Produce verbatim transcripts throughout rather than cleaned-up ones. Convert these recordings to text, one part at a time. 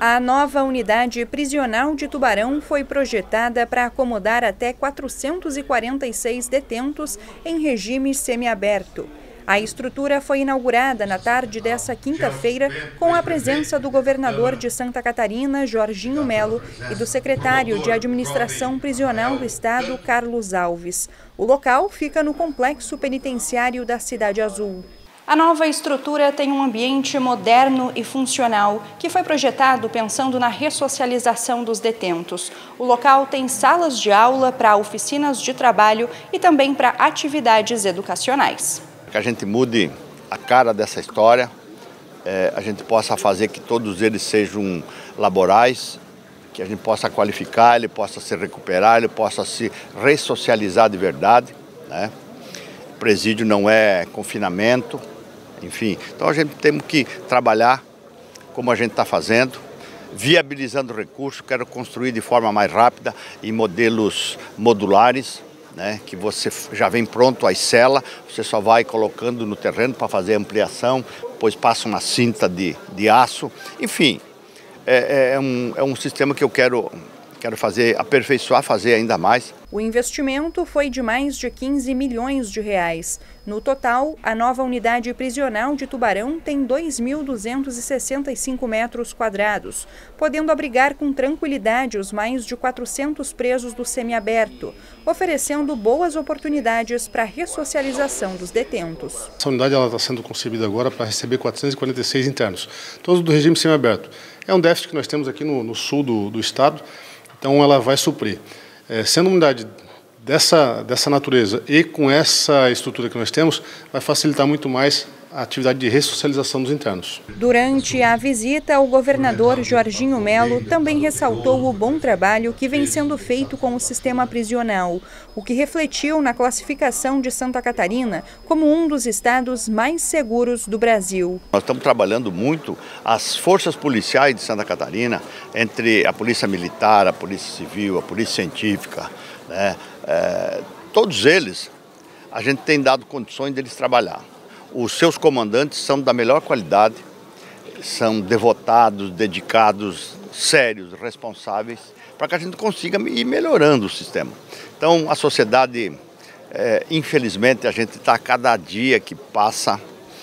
A nova unidade prisional de Tubarão foi projetada para acomodar até quatrocentos e quarenta e seis detentos em regime semiaberto. A estrutura foi inaugurada na tarde dessa quinta-feira com a presença do governador de Santa Catarina, Jorginho Melo, e do secretário de Administração Prisional do Estado, Carlos Alves. O local fica no complexo penitenciário da Cidade Azul. A nova estrutura tem um ambiente moderno e funcional, que foi projetado pensando na ressocialização dos detentos. O local tem salas de aula para oficinas de trabalho e também para atividades educacionais. Que a gente mude a cara dessa história, é, a gente possa fazer que todos eles sejam laborais, que a gente possa qualificar, ele possa se recuperar, ele possa se ressocializar de verdade, né? O presídio não é confinamento, enfim. Então a gente tem que trabalhar como a gente está fazendo, viabilizando recursos. Quero construir de forma mais rápida em modelos modulares, né, que você já vem pronto a cela, você só vai colocando no terreno para fazer ampliação, depois passa uma cinta de, de aço. Enfim, é, é, um, é um sistema que eu quero... Quero fazer, aperfeiçoar, fazer ainda mais. O investimento foi de mais de quinze milhões de reais. No total, a nova unidade prisional de Tubarão tem dois mil duzentos e sessenta e cinco metros quadrados, podendo abrigar com tranquilidade os mais de quatrocentos presos do semiaberto, oferecendo boas oportunidades para a ressocialização dos detentos. Essa unidade está sendo concebida agora para receber quatrocentos e quarenta e seis internos, todos do regime semiaberto. É um déficit que nós temos aqui no, no sul do, do estado. Então ela vai suprir. É, sendo uma unidade dessa, dessa natureza e com essa estrutura que nós temos, vai facilitar muito mais a atividade de ressocialização dos internos. Durante a visita, o governador Jorginho Melo também ressaltou o bom trabalho que vem sendo feito com o sistema prisional, o que refletiu na classificação de Santa Catarina como um dos estados mais seguros do Brasil. Nós estamos trabalhando muito as forças policiais de Santa Catarina, entre a Polícia Militar, a Polícia Civil, a Polícia Científica, né? É, todos eles, a gente tem dado condições deles trabalhar. Os seus comandantes são da melhor qualidade, são devotados, dedicados, sérios, responsáveis, para que a gente consiga ir melhorando o sistema. Então, a sociedade, é, infelizmente, a gente está a cada dia que passa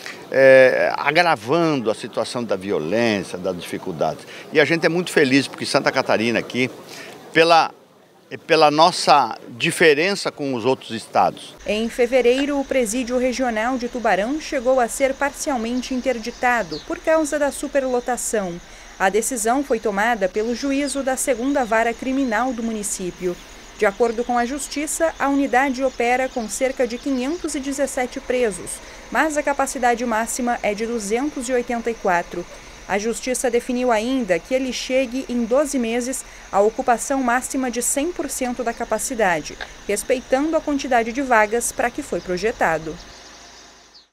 é, agravando a situação da violência, das dificuldades. E a gente é muito feliz porque Santa Catarina aqui, pela E pela nossa diferença com os outros estados. Em fevereiro, o presídio regional de Tubarão chegou a ser parcialmente interditado por causa da superlotação. A decisão foi tomada pelo juízo da segunda Vara Criminal do município. De acordo com a Justiça, a unidade opera com cerca de quinhentos e dezessete presos, mas a capacidade máxima é de duzentos e oitenta e quatro. A Justiça definiu ainda que ele chegue em doze meses à ocupação máxima de cem por cento da capacidade, respeitando a quantidade de vagas para que foi projetado.